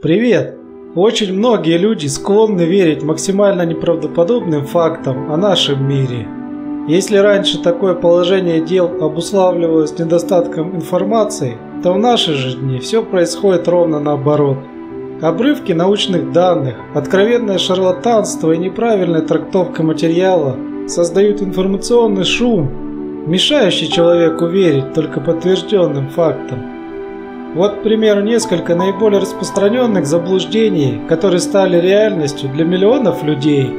Привет! Очень многие люди склонны верить максимально неправдоподобным фактам о нашем мире. Если раньше такое положение дел обуславливалось недостатком информации, то в наши же дни все происходит ровно наоборот. Обрывки научных данных, откровенное шарлатанство и неправильная трактовка материала создают информационный шум, мешающий человеку верить только подтвержденным фактам. Вот, к примеру, несколько наиболее распространенных заблуждений, которые стали реальностью для миллионов людей.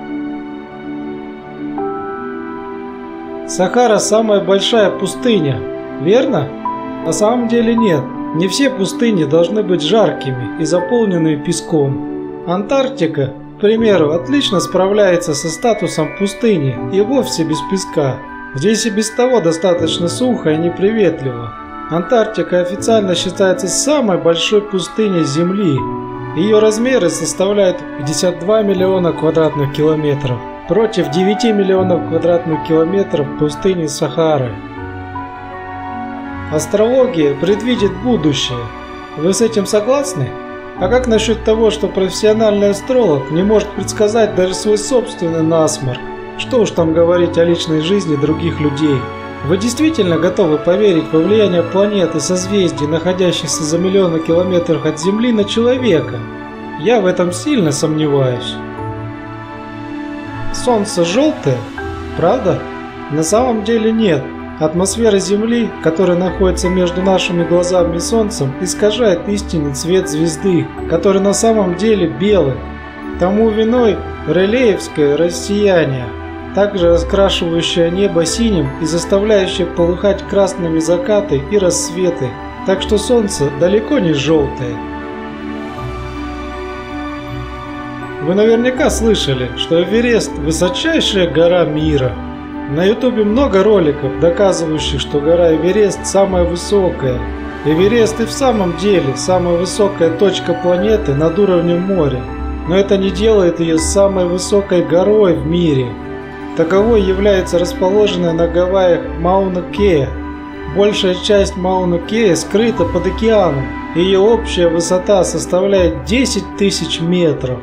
Сахара – самая большая пустыня, верно? На самом деле нет. Не все пустыни должны быть жаркими и заполненными песком. Антарктика, к примеру, отлично справляется со статусом пустыни и вовсе без песка. Здесь и без того достаточно сухо и неприветливо. Антарктика официально считается самой большой пустыней Земли. Ее размеры составляют 52 миллиона квадратных километров против 9 миллионов квадратных километров пустыни Сахары. Астрология предвидит будущее. Вы с этим согласны? А как насчет того, что профессиональный астролог не может предсказать даже свой собственный насморк? Что уж там говорить о личной жизни других людей? Вы действительно готовы поверить во влияние планет и созвездий, находящихся за миллионы километров от Земли, на человека? Я в этом сильно сомневаюсь. Солнце желтое? Правда? На самом деле нет. Атмосфера Земли, которая находится между нашими глазами и Солнцем, искажает истинный цвет звезды, который на самом деле белый. Тому виной релеевское рассеяние, также раскрашивающее небо синим и заставляющее полыхать красными закаты и рассветы, так что Солнце далеко не желтое. Вы наверняка слышали, что Эверест – высочайшая гора мира. На ютубе много роликов, доказывающих, что гора Эверест самая высокая. Эверест и в самом деле самая высокая точка планеты над уровнем моря, но это не делает ее самой высокой горой в мире. Таковой является расположенная на Гавайях Мауна-Кеа. Большая часть Мауна-Кеа скрыта под океаном, и ее общая высота составляет 10 тысяч метров.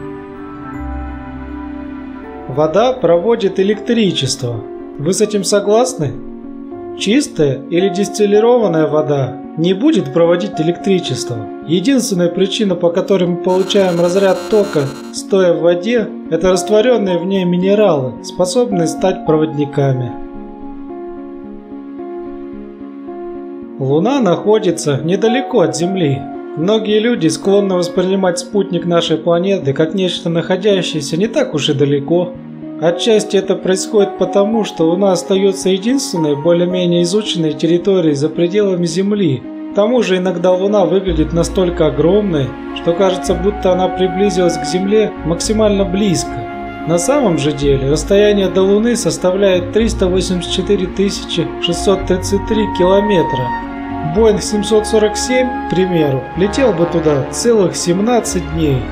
Вода проводит электричество. Вы с этим согласны? Чистая или дистиллированная вода не будет проводить электричество. Единственная причина, по которой мы получаем разряд тока, стоя в воде, это растворенные в ней минералы, способные стать проводниками. Луна находится недалеко от Земли. Многие люди склонны воспринимать спутник нашей планеты как нечто, находящееся не так уж и далеко. Отчасти это происходит потому, что Луна остается единственной более-менее изученной территорией за пределами Земли. К тому же иногда Луна выглядит настолько огромной, что кажется, будто она приблизилась к Земле максимально близко. На самом же деле расстояние до Луны составляет 384 633 километра. Боинг 747, к примеру, летел бы туда целых 17 дней.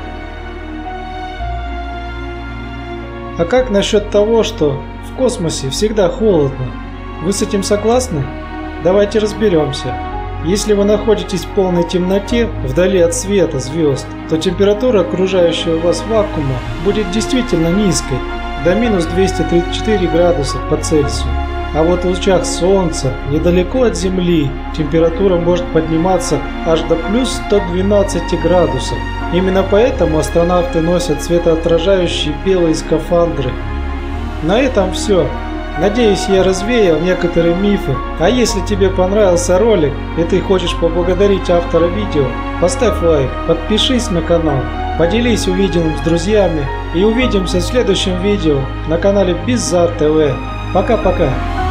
А как насчет того, что в космосе всегда холодно? Вы с этим согласны? Давайте разберемся. Если вы находитесь в полной темноте, вдали от света звезд, то температура окружающего вас вакуума будет действительно низкой, до минус 234 градуса по Цельсию. А вот в лучах Солнца, недалеко от Земли, температура может подниматься аж до плюс 112 градусов. Именно поэтому астронавты носят светоотражающие белые скафандры. На этом все. Надеюсь, я развеял некоторые мифы. А если тебе понравился ролик и ты хочешь поблагодарить автора видео, поставь лайк, подпишись на канал, поделись увиденным с друзьями и увидимся в следующем видео на канале Bizarre TV. Пока-пока.